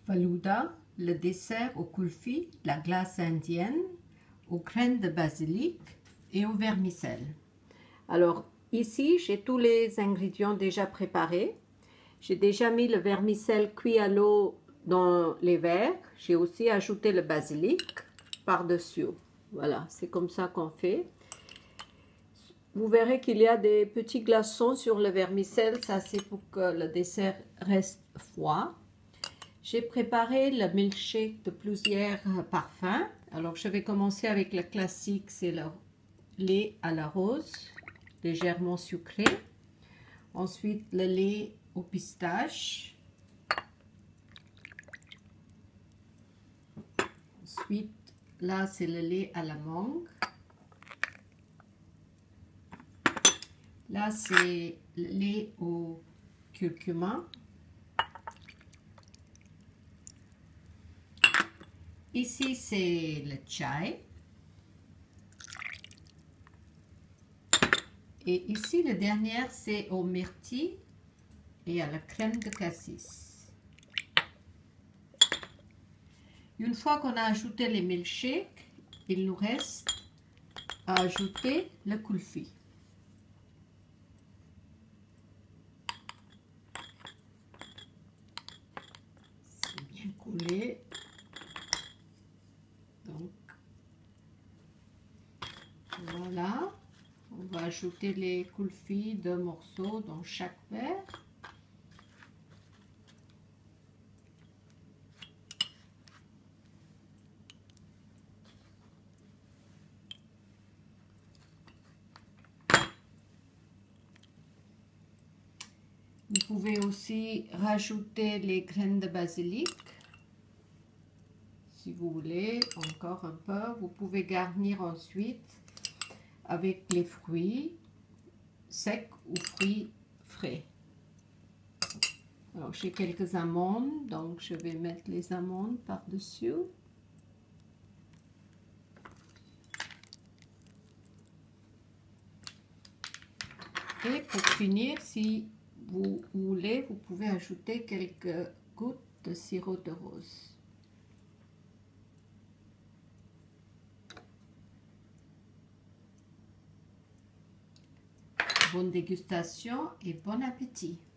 Falouda, le dessert au kulfi, la glace indienne, aux graines de basilic et au vermicelle. Alors ici, j'ai tous les ingrédients déjà préparés. J'ai déjà mis le vermicelle cuit à l'eau dans les verres. J'ai aussi ajouté le basilic par-dessus. Voilà, c'est comme ça qu'on fait. Vous verrez qu'il y a des petits glaçons sur le vermicelle. Ça, c'est pour que le dessert reste froid. J'ai préparé le milkshake de plusieurs parfums. Alors, je vais commencer avec le classique, c'est le lait à la rose, légèrement sucré. Ensuite, le lait au pistache. Ensuite, là, c'est le lait à la mangue. Là, c'est le lait au curcuma. Ici, c'est le chai. Et ici, le dernier, c'est au myrtille et à la crème de cassis. Une fois qu'on a ajouté les milkshakes, il nous reste à ajouter le kulfi. C'est bien coulé. Donc, voilà. On va ajouter les kulfi, 2 morceaux dans chaque verre. Vous pouvez aussi rajouter les graines de basilic. Si vous voulez, encore un peu. Vous pouvez garnir ensuite avec les fruits secs ou fruits frais. Alors, j'ai quelques amandes, donc je vais mettre les amandes par-dessus. Et pour finir, si vous voulez, vous pouvez ajouter quelques gouttes de sirop de rose. Bonne dégustation et bon appétit!